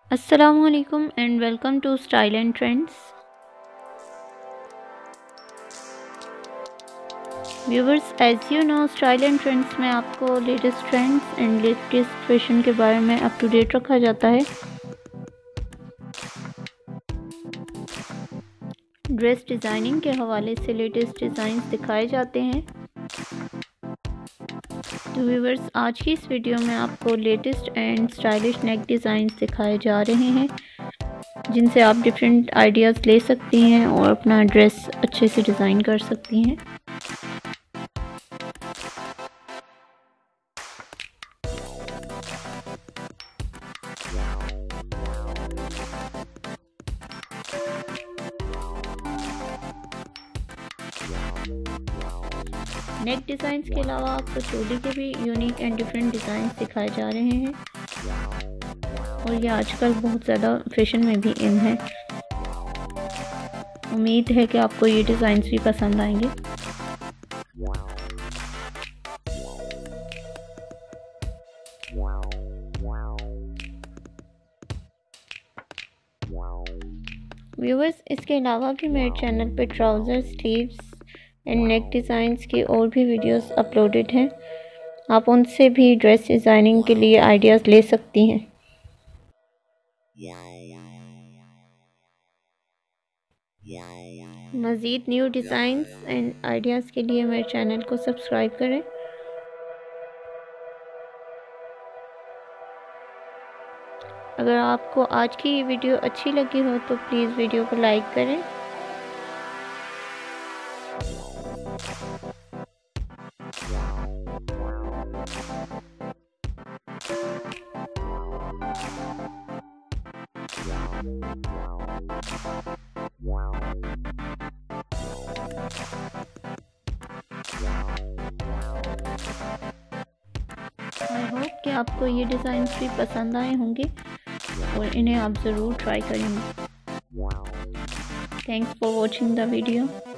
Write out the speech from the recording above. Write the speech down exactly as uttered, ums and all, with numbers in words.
अस्सलामुअलैकुम and welcome to style and trends. Viewers, as you know style and trends में आपको latest trends and latest fashion के बारे में अप टू डेट रखा जाता है। ड्रेस डिज़ाइनिंग के हवाले से लेटेस्ट डिज़ाइंस दिखाए जाते हैं। तो व्यूवर्स, आज की इस वीडियो में आपको latest and stylish neck designs दिखाए जा रहे हैं, जिनसे आप डिफरेंट आइडियाज़ ले सकती हैं और अपना ड्रेस अच्छे से डिज़ाइन कर सकती हैं। नेक डिज़ाइंस के अलावा आपको चोली के भी यूनिक एंड डिफरेंट डिज़ाइंस दिखाए जा रहे हैं और ये आजकल बहुत ज़्यादा फैशन में भी इन है। उम्मीद है कि आपको ये डिज़ाइंस भी पसंद आएंगे। व्यूअर्स, इसके अलावा भी मेरे चैनल पे trouser, sleeves and neck designs की और भी वीडियोस अपलोडेड हैं। आप उनसे भी ड्रेस डिज़ाइनिंग के लिए आइडियाज़ ले सकती हैं। मज़ीद न्यू डिज़ाइंस एंड आइडियाज़ के लिए मेरे चैनल को सब्सक्राइब करें। अगर आपको आज की ये वीडियो अच्छी लगी हो तो प्लीज़ वीडियो को लाइक करें। आई होप कि आपको ये डिज़ाइंस भी पसंद आए होंगे और इन्हें आप ज़रूर ट्राई करेंगे। Thanks for watching the video.